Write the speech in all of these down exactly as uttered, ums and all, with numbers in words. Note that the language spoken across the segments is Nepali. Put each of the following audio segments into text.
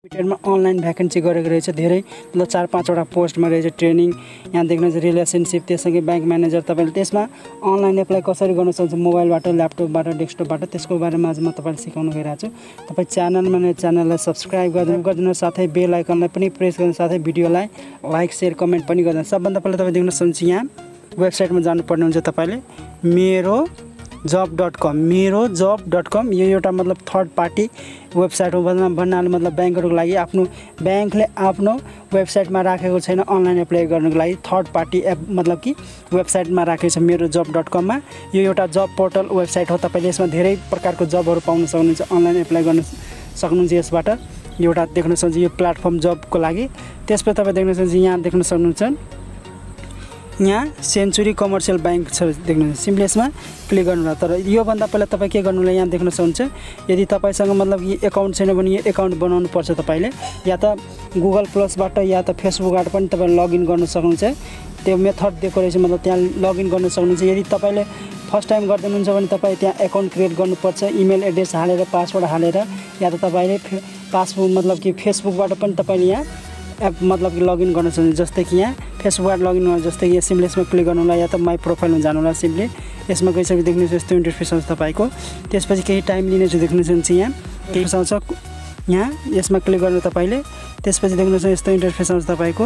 लिमिटेडमा अनलाइन भ्याकेन्सी गरेको रहेछ धेरै मतलब चार पाँचवटा पोस्टमा रहेछ ट्रेनिङ यहाँ देख्नुहुन्छ रिलेसनशिप त्यससँगै ब्याङ्क म्यानेजर तपाईले त्यसमा अनलाइन एप्लाई कसरी गर्न सक्नुहुन्छ मोबाइलबाट ल्यापटपबाट डेस्कटपबाट त्यसको बारेमा आज म तपाईलाई सिकाउन गइरहेको छु तपाई च्यानलमा नै च्यानललाई सब्स्क्राइब गरिदिनु गरिदिनु साथै बेल आइकनलाई पनि प्रेस गर्नु साथै भिडियोलाई लाइक शेयर कमेन्ट पनि गर्नु सबभन्दा पहिला तपाई देख्न सक्नुहुन्छ यहाँ वेबसाइटमा जानुपर्ने हुन्छ तपाईले मेरो जब डट कम मेरो जब डट कम यो एउटा मतलब थर्ड पार्टी वेबसाइट हो भन्नाले मतलब ब्याङ्कहरुको लागि आफ्नो ब्याङ्कले आफ्नो वेबसाइटमा राखेको छैन अनलाइन एप्लाई गर्नको लागि थर्ड पार्टी एप मतलब कि वेबसाइटमा राखेको छ मेरो जब डट कम मा यो एउटा जब पोर्टल वेबसाइट हो तपाईले यसमा धेरै प्रकारको जबहरु पाउन सक्नुहुन्छ अनलाइन एप्लाई गर्न सक्नुहुन्छ यसबाट एउटा देख्न सक्नुहुन्छ यो प्लेटफर्म जबको लागि त्यसपछि तपाई देख्न सक्नुहुन्छ यहाँ देख्न सक्नुहुन्छ यहाँ सेन्चुरी कमर्शियल बैंक छ देख्नुहुन्छ सिम्पली यसमा क्लिक गर्नु होला तर यो भन्दा पहिला तपाई के गर्नु होला यहाँ देख्न सक्नुहुन्छ यदि तपाईसँग मतलब यो अकाउन्ट छैन भने यो अकाउन्ट बनाउनु पर्छ तपाईले या त गुगल प्लसबाट या त फेसबुकबाट पनि तपाईले लगइन गर्न सक्नुहुन्छ त्यो मेथड दिएको रहेछ मतलब त्यहाँ लगइन गर्न सक्नुहुन्छ यदि तपाईले फर्स्ट टाइम गर्दै हुनुहुन्छ भने तपाई त्यहाँ अकाउन्ट क्रिएट गर्नुपर्छ इमेल एड्रेस हालेर पासवर्ड हालेर या त तपाईले पासबुक मतलब कि फेसबुकबाट पनि तपाईले यहाँ एप मतलब कि लगइन गर्न सक्नुहुन्छ जस्तै कि यहाँ फेसबुकबाट लगइन गर्न जस्तै कि सिम्पली यसमा क्लिक गर्नु होला या त माई प्रोफाइलमा जानु होला सिम्पली यसमा गइसकेपछि देख्नुहुन्छ यस्तो इन्टरफेस आउँछ तपाईको त्यसपछि केही टाइम लिनेछ देख्नुहुन्छ यहाँ केही आउँछ यहाँ यसमा क्लिक गर्नु तपाईले त्यसपछि देख्नुहुन्छ यस्तो इन्टरफेस आउँछ तपाईको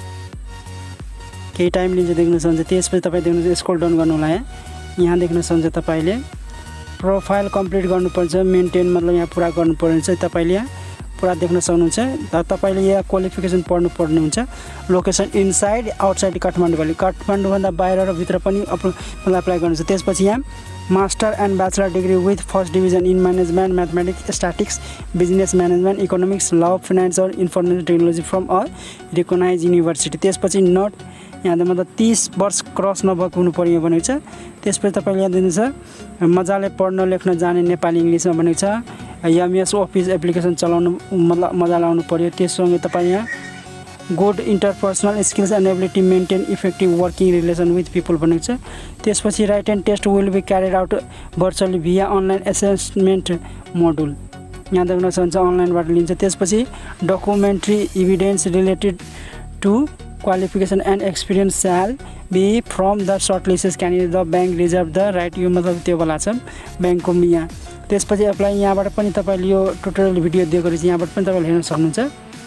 केही टाइम लिन्छ देख्नुहुन्छ हुन्छ त्यसपछि तपाई देख्नुहुन्छ स्क्रोल डाउन गर्नु होला यहाँ यहाँ देख्न सक्नुहुन्छ तपाईले प्रोफाइल कम्प्लिट गर्नुपर्छ मेन्टेन मतलब यहाँ पुरा गर्नुपर्छ तपाईले यहाँ पुरा देख्न सक्नुहुन्छ र तपाईले यहाँ क्वालिफिकेसन पढ्नु पर्ने हुन्छ location inside outside Kathmandu valley Kathmandu भन्दा बाहिर र भित्र पनि मतलब अप्लाई गर्नुहुन्छ त्यसपछि यहाँ master and bachelor degree with first division in management mathematics statics business management economics law finance और information technology from a recognise university त्यसपछि नट यहाँ मतलब तीस वर्ष क्रस नभएको हुनु पर्यो भनेको छ त्यसपछि तपाईले यहाँ दिनुहुन्छ मजाले पढ्न लेख्न जाने नेपाली इंग्लिशमा भनेको छ एमएस अफिस एप्लिकेसन चलाउनु मतलब मजा आउनु पर्यो त्यससँगै तपाई यहाँ good interpersonal skills and ability maintain effective working relation with people भनेको छ त्यसपछि write and test will be carried out virtually via online assessment module यहाँ देख्न सक्नुहुन्छ अनलाइनबाट लिन्छ त्यसपछि documentary evidence related to qualification and experience shall be from the shortlisted candidate the bank reserve the right यो मतलब त्यो बेला छ ब्याङ्कको यहाँ त्यसपछि एप्लाई यहाँबाट पनि तपाईले यो ट्युटोरियल भिडियो दिएको रहेछ यहाँबाट पनि तपाईले हेर्न सक्नुहुन्छ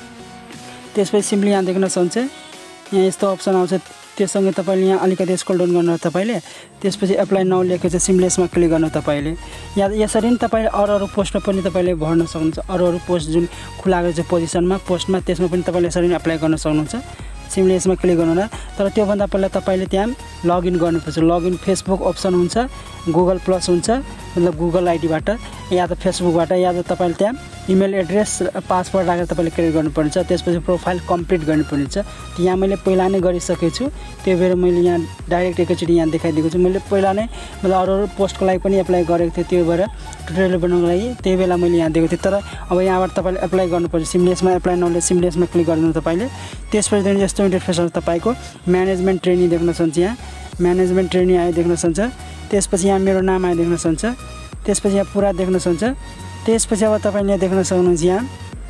त्यसपछि सिम्पली यहाँ देख्न सक्नुहुन्छ यहाँ यस्तो अप्सन आउँछ त्यससँगै तपाईले यहाँ अलिकति स्क्रोल डाउन गर्नु तपाईले त्यसपछि एप्लाई नाउ लेखेको छ सिम्पली यसमा क्लिक गर्नु तपाईले यहाँ यसरी नै तपाईले अरु अरु पोस्टमा पनि तपाईले भर्न सक्नुहुन्छ अरु अरु पोस्ट जुन खुलाएको छ पोजिसनमा पोस्टमा त्यसमा पनि तपाईले यसरी नै एप्लाई गर्न सक्नुहुन्छ सिम्पली यसमा क्लिक गर्नु होला तर त्यो भन्दा पहिला तपाईले त्यहाँ लगइन गर्नुपर्छ लगइन फेसबुक अप्सन हुन्छ गुगल प्लस हुन्छ मतलब गुगल आइडीबाट या त फेसबुकबाट या त तपाईले त्यहाँ इमेल एड्रेस पासवर्ड राखेर तपाईले क्रिएट गर्नुपर्छ त्यसपछि प्रोफाइल कम्प्लिट गर्नुपर्छ यहाँ मैले पहिला नै गरिसकेको छु त्यो भएर मैले यहाँ डाइरेक्ट एकैचोटी यहाँ देखाइदिएको छु मैले पहिला नै मतलब अरु अरु पोस्टको लागि पनि एप्लाई गरेको थिएँ त्यो भएर ट्युटोरियल बनाउनको लागि त्यही बेला मैले यहाँ दिएको थिएँ तर अब यहाँबाट तपाईले एप्लाई गर्नुपर्छ सिम्पली यसमा एप्लाई नाउले सिम्पली यसमा क्लिक गर्नु तपाईले त्यसपछि देख्नु यस्तो इन्टरफेस आउँछ तपाईको म्यानेजमेन्ट ट्रेनिङ देख्न सक्नुहुन्छ यहाँ म्यानेजमेन्ट ट्रेनिङ आयो देख्न सक्नुहुन्छ त्यसपछि यहाँ मेरो नाम आयो देख्न सक्नुहुन्छ त्यसपछि यहाँ पुरा देख्न सक्नुहुन्छ त्यसपछि अब तपाईले देख्न सक्नुहुन्छ यहाँ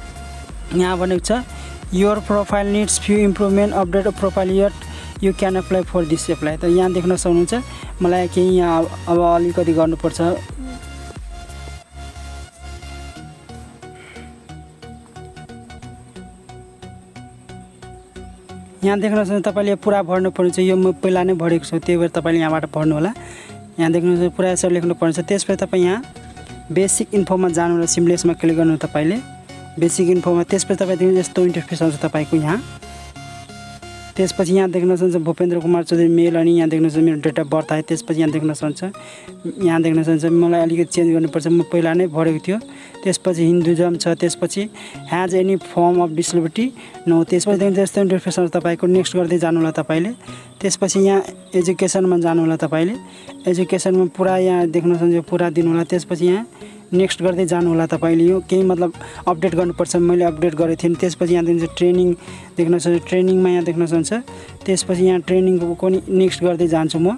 यहाँ भनेको छ your profile needs few improvement update profile yet you can apply for this apply त यहाँ देख्न सक्नुहुन्छ मलाई केही यहाँ अब अलिकति गर्नुपर्छ यहाँ देख्न सक्नुहुन्छ तपाईले पुरा भर्नु पर्छ यो म पहिला नै भरेको छु त्यही भएर तपाईले यहाँबाट भर्नु होला यहाँ देख्नुहुन्छ पुरा यसरी लेख्नु पर्छ त्यसपछि तपाई यहाँ बेसिक इन्फोमा जानु होला सिम्पली यसमा क्लिक गर्नु तपाईले बेसिक इन्फोमा त्यसपछि तपाई देख्नु यस्तो इन्टरफेस आउँछ तपाईको यहाँ त्यसपछि यहाँ देख्न सक्नुहुन्छ भूपेन्द्र कुमार चौधरी मेल अनि यहाँ देख्न सक्नुहुन्छ मेरो डेट अफ बर्थ आयो त्यसपछि यहाँ देख्न सक्नुहुन्छ यहाँ देख्न सक्नुहुन्छ मलाई अलिकति चेन्ज गर्नुपर्छ म पहिला नै भरेको थियो त्यसपछि हिन्दुजम छ त्यसपछि has any form of disability no त्यसपछि देख्नु यस्तो इन्टरफेस आउँछ तपाईको नेक्स्ट गर्दै जानु होला तपाईले त्यसपछि यहाँ एजुकेसनमा जानु होला तपाईले एजुकेसनमा पुरा यहाँ देख्न सक्नुहुन्छ पुरा दिनु होला त्यसपछि यहाँ नेक्स्ट गर्दै जानु होला तपाईले यो केही मतलब अपडेट गर्नुपर्छ मैले अपडेट गरेको थिएँ त्यसपछि यहाँ देख्नुहुन्छ ट्रेनिङ देख्न सक्नुहुन्छ ट्रेनिङमा यहाँ देख्न सक्नुहुन्छ त्यसपछि यहाँ ट्रेनिङको पनि नेक्स्ट गर्दै जान्छु म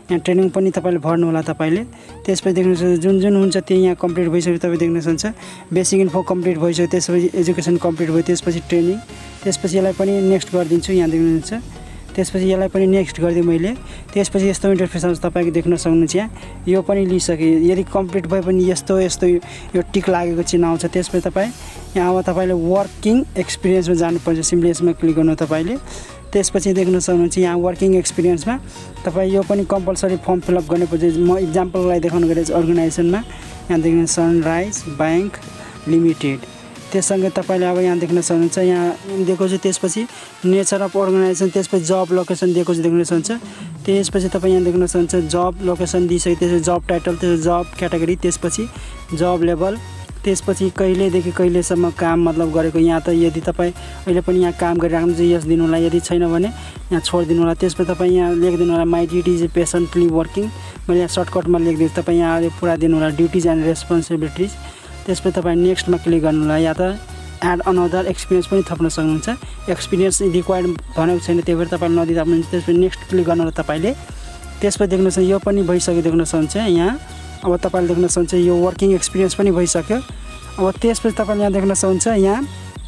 यहाँ ट्रेनिङ पनि तपाईँले भर्नु होला तपाईँले। त्यसपछि देख्नुहुन्छ जुन जुन हुन्छ त्यो यहाँ कम्प्लिट भइसक्यो तपाईँ देख्न सक्नुहुन्छ। बेसिक इन्फो कम्प्लिट भइसक्यो, त्यसपछि एजुकेसन कम्प्लिट भयो, त्यसपछि ट्रेनिङ, त्यसपछि यसलाई पनि नेक्स्ट गरिदिन्छु। यहाँ देख्नुहुन्छ त्यसपछि यसलाई पनि नेक्स्ट गरिदिएँ मैले। त्यसपछि यस्तो इन्टरफेस आउँछ तपाईँको देख्न सक्नुहुन्छ। यहाँ यो पनि लिइसकेँ, यदि कम्प्लिट भए पनि यस्तो यस्तो यो टिक लागेको चिन्ह आउँछ। त्यसपछि तपाईँ यहाँ अब तपाईँले वर्किङ एक्सपिरियन्समा जानुपर्छ, सिम्पली यसमा क्लिक गर्नु तपाईँले। त्यसपछि देख्न सक्नुहुन्छ यहाँ वर्किङ एक्सपिरियन्समा तपाईँ यो पनि कम्पलसरी फर्म फिलअप गर्नुपर्छ। म इक्जाम्पललाई देखाउनु गएर अर्गनाइजेसनमा यहाँ देख्नु सनराइज ब्याङ्क लिमिटेड, त्यससँगै तपाईँले अब यहाँ देख्न सक्नुहुन्छ यहाँ दिएको छ। त्यसपछि नेचर अफ अर्गनाइजेसन, त्यसपछि जब लोकेसन दिएको छ देख्न सक्नुहुन्छ। त्यसपछि तपाईँ यहाँ देख्न सक्नुहुन्छ जब लोकेसन दिइसक्यो, त्यसपछि जब टाइटल, त्यसपछि जब क्याटेगोरी, त्यसपछि जब लेभल, त्यसपछि कहिलेदेखि कहिलेसम्म काम मतलब गरेको। यहाँ त यदि तपाईँ अहिले पनि यहाँ काम गरिराख्नु चाहिँ यस दिनु होला, यदि छैन भने यहाँ छोडिदिनु होला। त्यसपछि तपाईँ यहाँ लेखिदिनु होला माई ड्युटिज पेसेन्टली वर्किङ, मैले यहाँ सर्टकटमा लेखिदिन्छु। तपाईँ यहाँ पुरा दिनु होला ड्युटिज एन्ड रेस्पोन्सिबिलिटिज। त्यसपछि तपाईँ नेक्स्टमा क्लिक गर्नु होला, या त एड अनदर एक्सपिरियन्स पनि थप्न सक्नुहुन्छ। एक्सपिरियन्स रिक्वायर्ड भनेको छैन, त्यही भएर तपाईँले नदिँदा पनि। त्यसपछि नेक्स्ट क्लिक गर्नु होला तपाईँले। त्यसपछि देख्नुहोस् यो पनि भइसक्यो देख्न सक्नुहुन्छ। यहाँ अब तपाईँले देख्न सक्नुहुन्छ यो वर्किङ एक्सपिरियन्स पनि भइसक्यो। अब त्यसपछि तपाईँले यहाँ देख्न सक्नुहुन्छ यहाँ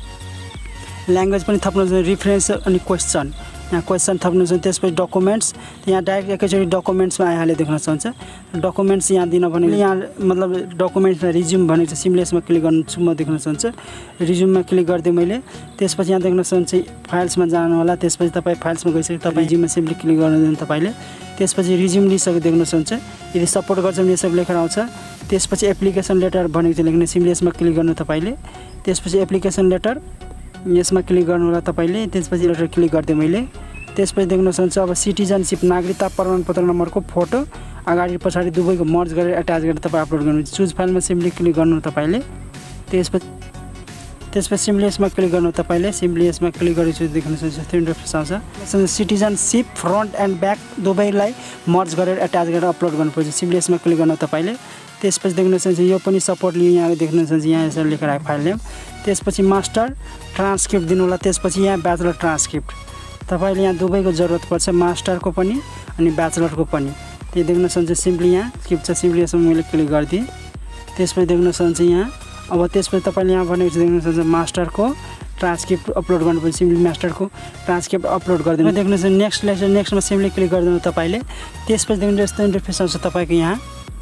ल्याङ्ग्वेज पनि थप्नुहुन्छ, रिफरेन्स अनि क्वेसन, यहाँ क्वेसन थप्नुहुन्छ। त्यसपछि डकुमेन्ट्स, यहाँ डाइरेक्ट एकैचोटि डकुमेन्ट्समा आइहाल्यो देख्न सक्नुहुन्छ। डकुमेन्ट्स यहाँ दिन भनेको यहाँ मतलब डकुमेन्ट्समा रिज्युम भनेको छ, सिम्पली यसमा क्लिक गर्छु म देख्न सक्नुहुन्छ। रिज्युममा क्लिक गरिदिएँ मैले। त्यसपछि यहाँ देख्न सक्नुहुन्छ फाइल्समा जानु होला। त्यसपछि तपाईँ फाइल्समा गइसक्यो, तपाईँ रिज्युममा सिम्पली क्लिक गर्नु तपाईँले। त्यसपछि रिज्युम लिइसक्यो देख्न सक्नुहुन्छ। यदि सपोर्ट गर्छ भने यसरी लेखेर आउँछ। त्यसपछि एप्लिकेसन लेटर भनेको चाहिँ लेख्ने, सिम्पली यसमा क्लिक गर्नु तपाईँले। त्यसपछि एप्लिकेसन लेटर यसमा क्लिक गर्नु होला तपाईँले। त्यसपछि लेटर क्लिक गरिदिएँ मैले। त्यसपछि देख्न सक्नुहुन्छ अब सिटिजनसिप नागरिकता प्रमाणपत्र नम्बरको फोटो अगाडि पछाडि दुवैको मर्ज गरेर एट्याच गरेर तपाईँ अपलोड गर्नुहुन्छ। चुज फाइलमा सिम्पली क्लिक गर्नु तपाईँले। त्यसपछि त्यसपछि सिम्पली यसमा क्लिक गर्नु तपाईँले। सिम्पली यसमा क्लिक गरेपछि देख्न सक्नुहुन्छ त्यो इन्टरफेस आउँछ। सिटिजनसिप फ्रन्ट एन्ड ब्याक दुवैलाई मर्ज गरेर एट्याच गरेर अपलोड गर्नुपर्छ। सिम्पली यसमा क्लिक गर्नु तपाईँले। त्यसपछि देख्न सक्नुहुन्छ यो पनि सपोर्ट लियो, यहाँ देख्न सक्नुहुन्छ यहाँ यसरी लेखेर आएको फाइल नेम। त्यसपछि मास्टर ट्रान्सक्रिप्ट दिनु होला। त्यसपछि यहाँ ब्याचलर ट्रान्सक्रिप्ट तपाईँले यहाँ दुवैको जरुरत पर्छ, मास्टरको पनि अनि ब्याचलरको पनि। त्यो देख्न सक्नुहुन्छ सिम्पली यहाँ स्क्रिप्ट छ, सिम्पली यसमा मैले क्लिक गरिदिएँ। त्यसपछि देख्न सक्नुहुन्छ यहाँ अब त्यसपछि तपाईँले यहाँ भनेको देख्न सक्नुहुन्छ मास्टरको ट्रान्सक्रिप्ट अपलोड गर्नुपर्छ। सिम्पली मास्टरको ट्रान्सक्रिप्ट अपलोड गरिदिनु। देख्न सक्नुहुन्छ नेक्स्ट लेक्चर, नेक्स्टमा सिम्पली क्लिक गरिदिनु तपाईँले। त्यसपछि देख्नु यस्तो इन्टरफेस आउँछ तपाईँको। यहाँ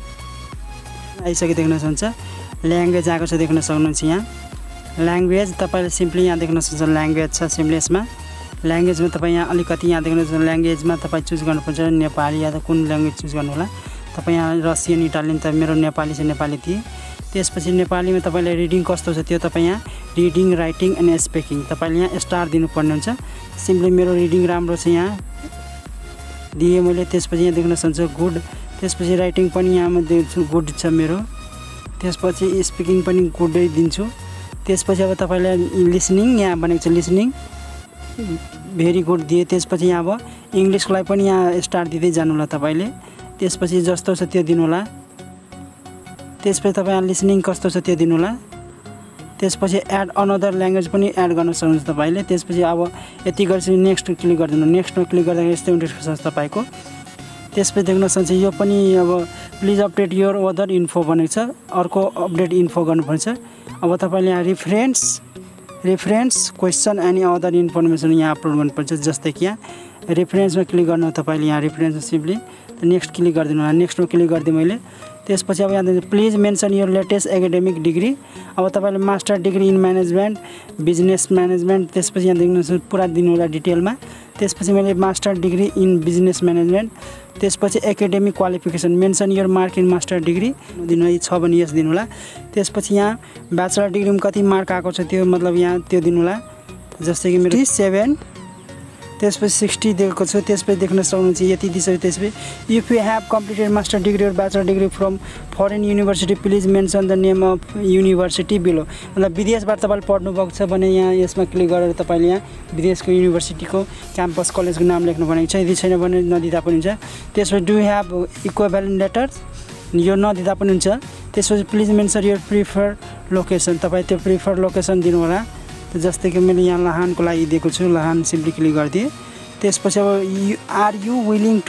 आइसक्यो देख्न सक्नुहुन्छ। ल्याङ्ग्वेज आएको छ देख्न सक्नुहुन्छ। यहाँ ल्याङ्ग्वेज तपाईँले सिम्पली यहाँ देख्न सक्नुहुन्छ ल्याङ्ग्वेज छ, सिम्पली यसमा ल्याङ्ग्वेजमा तपाईँ यहाँ अलिकति यहाँ देख्नु ल्याङ्ग्वेजमा तपाईँ चुज गर्नुपर्छ, नेपाली या त कुन ल्याङ्ग्वेज चुज गर्नु होला। तपाईँ यहाँ रसियन इटालियन, त मेरो नेपाली छ, नेपाली थिएँ। त्यसपछि नेपालीमा तपाईँले रिडिङ कस्तो छ त्यो तपाईँ यहाँ रिडिङ राइटिङ एन्ड स्पिकिङ तपाईँले यहाँ स्टार दिनुपर्ने हुन्छ। सिम्पली मेरो रिडिङ राम्रो छ यहाँ दिएँ मैले। त्यसपछि यहाँ देख्न सक्नुहुन्छ गुड। त्यसपछि राइटिङ पनि यहाँ म दिन्छु गुड छ मेरो। त्यसपछि स्पिकिङ पनि गुडै दिन्छु। त्यसपछि अब तपाईँलाई लिसनिङ यहाँ भनेको छ लिसनिङ भेरी गुड दिए। त्यसपछि यहाँ अब इङ्ग्लिसलाई पनि यहाँ स्टार दिँदै जानु होला तपाईँले। त्यसपछि जस्तो छ त्यो दिनु होला। त्यसपछि तपाईँ यहाँ लिसनिङ कस्तो छ त्यो दिनु होला। त्यसपछि एड अनदर ल्याङ्ग्वेज पनि एड गर्न सक्नुहुन्छ तपाईँले। त्यसपछि अब यति गरेपछि नेक्स्ट क्लिक गरिदिनु। नेक्स्टमा क्लिक गर्दाखेरि यस्तो इन्टरफेस छ तपाईँको। त्यसपछि देख्न सक्नुहुन्छ यो पनि अब please update your other info भनेको छ, अर्को अपडेट इन्फो गर्नुपर्छ। अब तपाईँले यहाँ reference reference question any other information यहाँ अपलोड गर्नुपर्छ। जस्तै कि यहाँ रेफरेन्समा क्लिक गर्नु तपाईँले, यहाँ रेफरेन्स सिम्पली नेक्स्ट क्लिक गरिदिनु होला। नेक्स्टमा क्लिक गरिदिएँ मैले। त्यसपछि अब यहाँ please mention your latest academic degree. अब तपाईँले master degree in management, business management, त्यसपछि यहाँ देख्नु पुरा दिनु होला डिटेलमा। त्यसपछि मैले master degree in business management, त्यसपछि academic qualification mention your mark in master degree दिनु छ भने यस दिनु होला। त्यसपछि यहाँ ब्याचलर डिग्रीमा कति मार्क आएको छ त्यो मतलब यहाँ त्यो दिनु होला। जस्तै कि मेरो सेभेन, त्यसपछि सिक्सटी दिएको छु। त्यसपछि देख्न सक्नुहुन्छ यति दिइसक्यो। त्यसपछि if you have completed master degree और bachelor degree from foreign university please mention the name of university below. मतलब विदेशबाट तपाईँले पढ्नुभएको छ भने यहाँ यसमा क्लिक गरेर तपाईँले यहाँ विदेशको युनिभर्सिटीको क्याम्पस कलेजको नाम लेख्नु भनेको छ। यदि छैन भने नदिँदा पनि हुन्छ। त्यसपछि डु हेभ इक्विभ्यालेन्ट लेटर्स, यो नदिँदा पनि हुन्छ। त्यसपछि please mention your prefer location, तपाईँ त्यो प्रिफर लोकेसन दिनु होला। जस्तै कि मैले यहाँ लाहानको लागि दिएको छु, लाहान सिम्पली क्लिक गरिदिएँ। त्यसपछि अब you are you willing to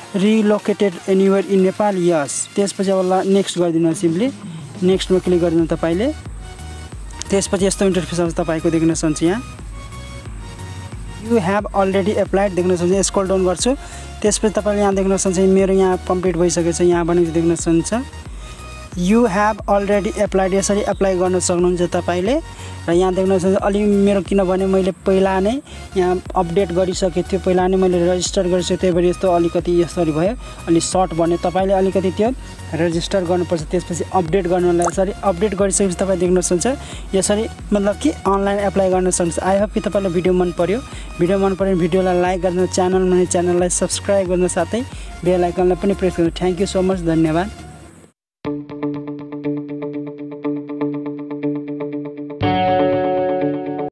relocated anywhere in Nepal yes त्यसपछि अब नेक्स्ट गरिदिनु सिम्पली नेक्स्टमा क्लिक गरिदिनु तपाईले त्यसपछि यस्तो इन्टरफेस आउँछ तपाईको देख्न सक्नुहुन्छ यहाँ यु हेभ अलरेडी एप्लाइड देख्न सक्नुहुन्छ स्क्रल डाउन गर्छु त्यसपछि तपाईले यहाँ देख्न सक्नुहुन्छ मेरो यहाँ कम्प्लिट भइसकेको छ यहाँ भनेको देख्न सक्नुहुन्छ यु हेभ अलरेडी एप्लाइड यसरी एप्लाई गर्न सक्नुहुन्छ तपाईले र यहाँ देख्न सक्नुहुन्छ अलि मेरो किनभने मैले पहिला नै यहाँ अपडेट गरिसकेको थियो पहिला नै मैले रजिस्टर गरिसकेको थिएँ त्यही भएर यस्तो अलिकति यसरी भयो अलि सर्ट भन्यो तपाईले अलिकति त्यो रजिस्टर गर्नुपर्छ त्यसपछि अपडेट गर्नलाई यसरी अपडेट गरिसकेपछि तपाई देख्न सक्नुहुन्छ यसरी मतलब कि अनलाइन एप्लाई गर्न सक्नुहुन्छ आई होप कि तपाईलाई भिडियो मन पर्यो भिडियो मन पर्यो भिडियोलाई लाइक गर्नु च्यानलमा च्यानललाई सब्स्क्राइब गर्न साथै बेल आइकनलाई पनि प्रेस गर्नु थ्यांक यू सो मच धन्यवाद।